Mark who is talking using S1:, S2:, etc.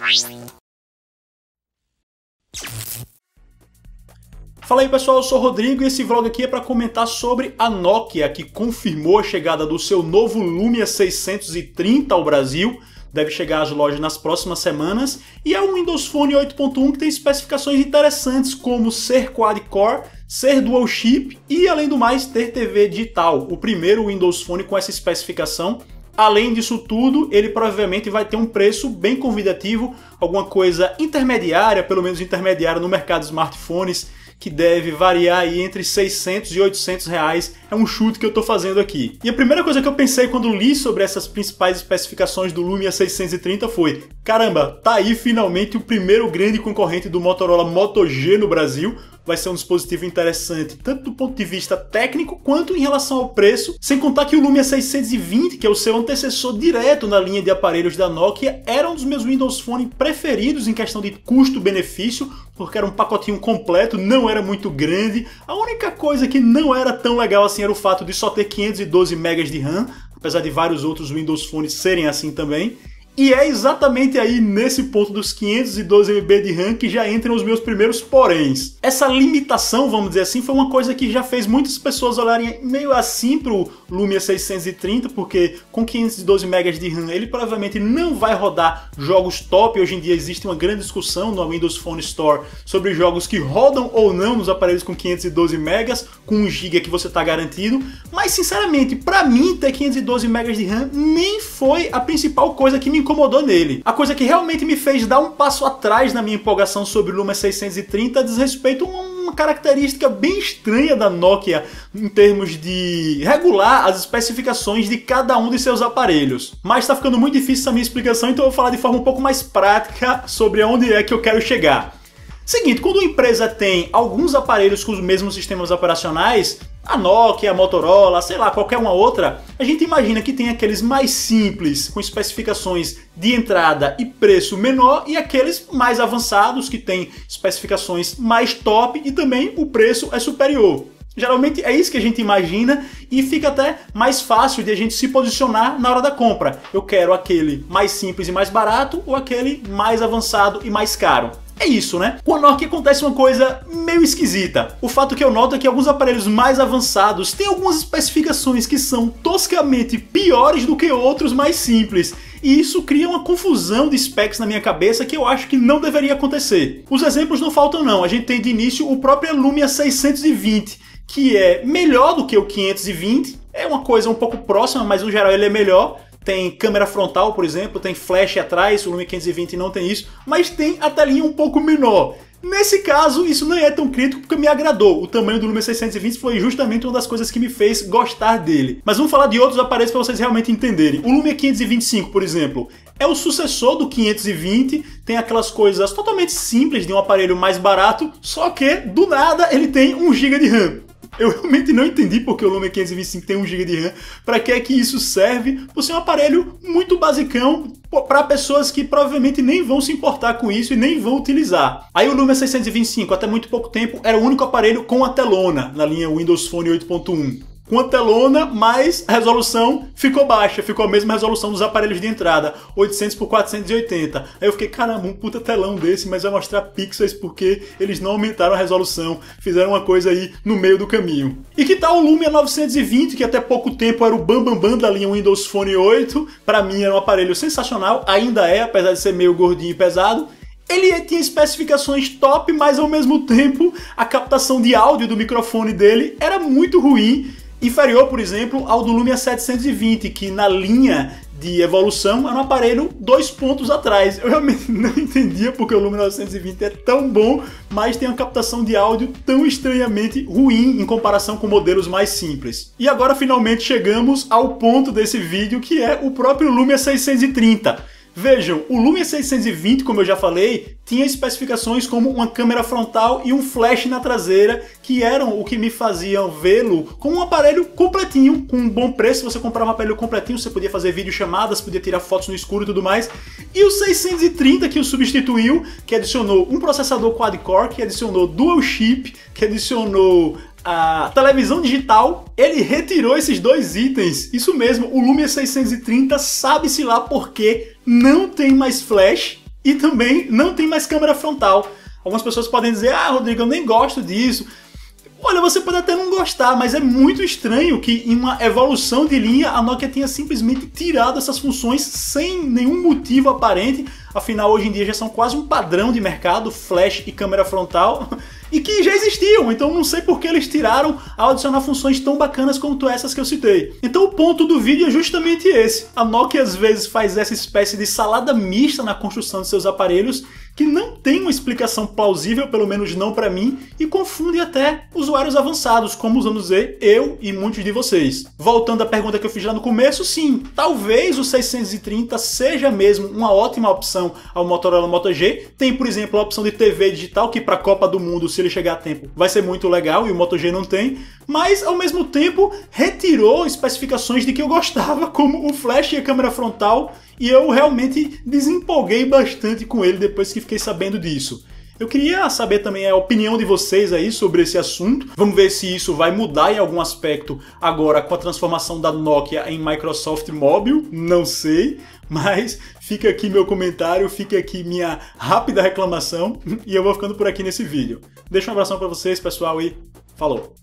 S1: Fala aí pessoal, eu sou o Rodrigo e esse vlog aqui é para comentar sobre a Nokia, que confirmou a chegada do seu novo Lumia 630 ao Brasil. Deve chegar às lojas nas próximas semanas e é um Windows Phone 8.1 que tem especificações interessantes como ser quad-core, ser dual chip e, além do mais, ter TV digital. O primeiro Windows Phone com essa especificação. Além disso tudo, ele provavelmente vai ter um preço bem convidativo, alguma coisa intermediária, pelo menos intermediária no mercado de smartphones, que deve variar aí entre 600 e 800 reais, é um chute que eu estou fazendo aqui. E a primeira coisa que eu pensei quando li sobre essas principais especificações do Lumia 630 foi: caramba, tá aí finalmente o primeiro grande concorrente do Motorola Moto G no Brasil. Vai ser um dispositivo interessante, tanto do ponto de vista técnico, quanto em relação ao preço, sem contar que o Lumia 620, que é o seu antecessor direto na linha de aparelhos da Nokia, era um dos meus Windows Phone preferidos em questão de custo-benefício, porque era um pacotinho completo, não era muito grande. A única coisa que não era tão legal assim era o fato de só ter 512 MB de RAM, apesar de vários outros Windows Phone serem assim também. E é exatamente aí nesse ponto dos 512 MB de RAM que já entram os meus primeiros poréns. Essa limitação, vamos dizer assim, foi uma coisa que já fez muitas pessoas olharem meio assim pro Lumia 630, porque com 512 MB de RAM ele provavelmente não vai rodar jogos top. Hoje em dia existe uma grande discussão no Windows Phone Store sobre jogos que rodam ou não nos aparelhos com 512 MB, com 1 GB que você está garantido. Mas sinceramente, para mim ter 512 MB de RAM nem foi a principal coisa que me incomodou nele. A coisa que realmente me fez dar um passo atrás na minha empolgação sobre o Lumia 630 diz respeito a uma característica bem estranha da Nokia em termos de regular as especificações de cada um de seus aparelhos. Mas está ficando muito difícil essa minha explicação, então eu vou falar de forma um pouco mais prática sobre aonde é que eu quero chegar. Seguinte, quando uma empresa tem alguns aparelhos com os mesmos sistemas operacionais, a Nokia, a Motorola, sei lá, qualquer uma outra, a gente imagina que tem aqueles mais simples, com especificações de entrada e preço menor, e aqueles mais avançados, que têm especificações mais top e também o preço é superior. Geralmente é isso que a gente imagina e fica até mais fácil de a gente se posicionar na hora da compra. Eu quero aquele mais simples e mais barato ou aquele mais avançado e mais caro. É isso, né? Com a Nokia acontece uma coisa meio esquisita. O fato que eu noto é que alguns aparelhos mais avançados têm algumas especificações que são toscamente piores do que outros mais simples. E isso cria uma confusão de specs na minha cabeça que eu acho que não deveria acontecer. Os exemplos não faltam não. A gente tem de início o próprio Lumia 620, que é melhor do que o 520. É uma coisa um pouco próxima, mas no geral ele é melhor. Tem câmera frontal, por exemplo, tem flash atrás, o Lumia 520 não tem isso, mas tem a telinha um pouco menor. Nesse caso, isso não é tão crítico porque me agradou. O tamanho do Lumia 620 foi justamente uma das coisas que me fez gostar dele. Mas vamos falar de outros aparelhos para vocês realmente entenderem. O Lumia 525, por exemplo, é o sucessor do 520, tem aquelas coisas totalmente simples de um aparelho mais barato, só que, do nada, ele tem 1 GB de RAM. Eu realmente não entendi porque o Lumia 525 tem 1 GB de RAM, para que é que isso serve, por ser um aparelho muito basicão para pessoas que provavelmente nem vão se importar com isso e nem vão utilizar. Aí o Lumia 625, até muito pouco tempo, era o único aparelho com a telona na linha Windows Phone 8.1. Com a telona, mas a resolução ficou baixa, ficou a mesma resolução dos aparelhos de entrada, 800 por 480. Aí eu fiquei, caramba, um puta telão desse, mas vai mostrar pixels porque eles não aumentaram a resolução, fizeram uma coisa aí no meio do caminho. E que tal o Lumia 920, que até pouco tempo era o bambambam da linha Windows Phone 8, para mim era um aparelho sensacional, ainda é, apesar de ser meio gordinho e pesado. Ele tinha especificações top, mas ao mesmo tempo a captação de áudio do microfone dele era muito ruim, inferior, por exemplo, ao do Lumia 720, que na linha de evolução era um aparelho 2 pontos atrás. Eu realmente não entendia porque o Lumia 920 é tão bom, mas tem uma captação de áudio tão estranhamente ruim em comparação com modelos mais simples. E agora finalmente chegamos ao ponto desse vídeo, que é o próprio Lumia 630. Vejam, o Lumia 620, como eu já falei, tinha especificações como uma câmera frontal e um flash na traseira, que eram o que me faziam vê-lo como um aparelho completinho, com um bom preço. Você comprava um aparelho completinho, você podia fazer videochamadas, podia tirar fotos no escuro e tudo mais. E o 630 que o substituiu, que adicionou um processador quad-core, que adicionou dual chip, que adicionou a televisão digital, ele retirou esses 2 itens. Isso mesmo, o Lumia 630, sabe-se lá porque não tem mais flash e também não tem mais câmera frontal. Algumas pessoas podem dizer, ah, Rodrigo, eu nem gosto disso. Olha, você pode até não gostar, mas é muito estranho que em uma evolução de linha a Nokia tenha simplesmente tirado essas funções sem nenhum motivo aparente. Afinal, hoje em dia já são quase um padrão de mercado, flash e câmera frontal, e que já existiam, então não sei por que eles tiraram ao adicionar funções tão bacanas quanto essas que eu citei. Então o ponto do vídeo é justamente esse. A Nokia às vezes faz essa espécie de salada mista na construção de seus aparelhos, que não tem uma explicação plausível, pelo menos não para mim, e confunde até usuários avançados, como vamos dizer, eu e muitos de vocês. Voltando à pergunta que eu fiz lá no começo, sim, talvez o 630 seja mesmo uma ótima opção ao Motorola Moto G. Tem, por exemplo, a opção de TV digital, que para a Copa do Mundo, se ele chegar a tempo, vai ser muito legal, e o Moto G não tem, mas ao mesmo tempo retirou especificações de que eu gostava, como o flash e a câmera frontal, e eu realmente desempolguei bastante com ele depois que fiquei sabendo disso. Eu queria saber também a opinião de vocês aí sobre esse assunto. Vamos ver se isso vai mudar em algum aspecto agora com a transformação da Nokia em Microsoft Mobile, não sei. Mas fica aqui meu comentário, fica aqui minha rápida reclamação e eu vou ficando por aqui nesse vídeo. Deixa um abração para vocês, pessoal, e falou!